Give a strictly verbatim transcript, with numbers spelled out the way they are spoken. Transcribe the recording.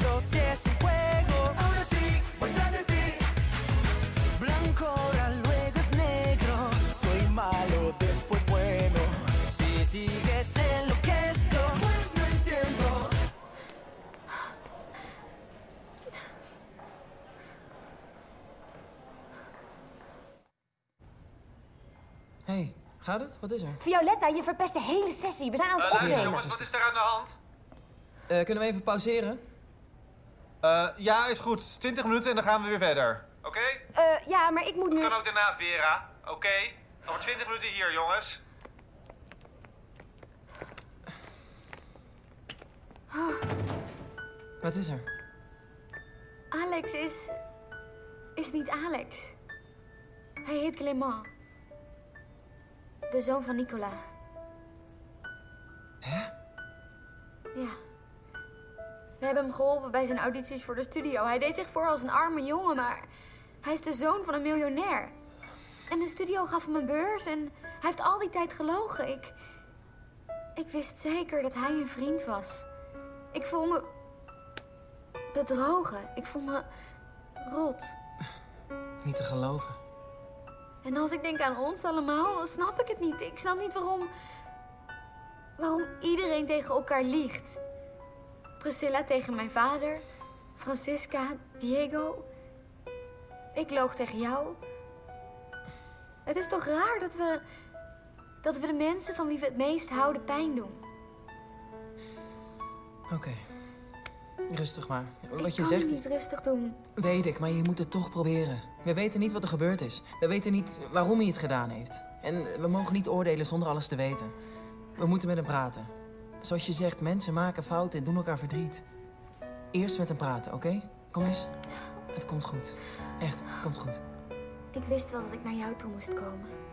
negro si es un juego. Ahora sí, voy tras de ti. Blanco ahora luego es negro. Soy malo, después bueno. Si sigues enloquezco, pues no entiendo. Hey, gaat het? Wat is er? Violetta, je verpest de hele sessie. We zijn aan het Uh, luister opnemen. jongens, wat is er aan de hand? Uh, kunnen we even pauzeren? Uh, ja, is goed. twintig minuten en dan gaan we weer verder. Oké? Okay? Uh, ja, maar ik moet nu... Dat kan ook daarna, Vera. Oké? Okay? Over twintig minuten hier, jongens. Oh. Wat is er? Alex is... is niet Alex. Hij heet Clément. De zoon van Nicolas. Hè? Ja. We hebben hem geholpen bij zijn audities voor de studio. Hij deed zich voor als een arme jongen, maar... hij is de zoon van een miljonair. En de studio gaf hem een beurs en hij heeft al die tijd gelogen. Ik... Ik wist zeker dat hij een vriend was. Ik voel me... bedrogen. Ik voel me... rot. Niet te geloven. En als ik denk aan ons allemaal, dan snap ik het niet. Ik snap niet waarom... waarom iedereen tegen elkaar liegt. Priscilla tegen mijn vader. Francisca, Diego. Ik loog tegen jou. Het is toch raar dat we... dat we de mensen van wie we het meest houden pijn doen. Oké. Okay. Rustig maar. Wat ik je kan zegt niet is... rustig doen. Weet ik, maar je moet het toch proberen. We weten niet wat er gebeurd is. We weten niet waarom hij het gedaan heeft. En we mogen niet oordelen zonder alles te weten. We moeten met hem praten. Zoals je zegt, mensen maken fouten en doen elkaar verdriet. Eerst met hem praten, oké? Okay? Kom eens. Het komt goed. Echt, het komt goed. Ik wist wel dat ik naar jou toe moest komen.